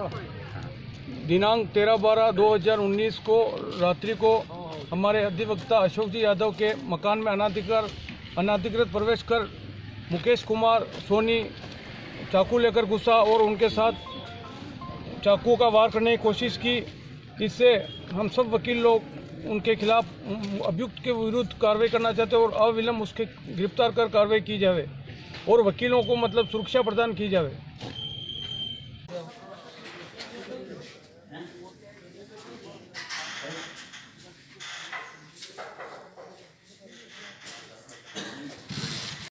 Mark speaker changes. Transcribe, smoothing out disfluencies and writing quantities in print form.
Speaker 1: दिनांक 13/12/2019 को रात्रि को हमारे अधिवक्ता अशोक जी यादव के मकान में अनाधिकृत प्रवेश कर मुकेश कुमार सोनी चाकू लेकर घुसा और उनके साथ चाकू का वार करने की कोशिश की। इससे हम सब वकील लोग उनके खिलाफ अभियुक्त के विरुद्ध कार्रवाई करना चाहते हैं और अविलंब उसके गिरफ्तार कर कार्रवाई की जाए और वकीलों को मतलब सुरक्षा प्रदान की जाए।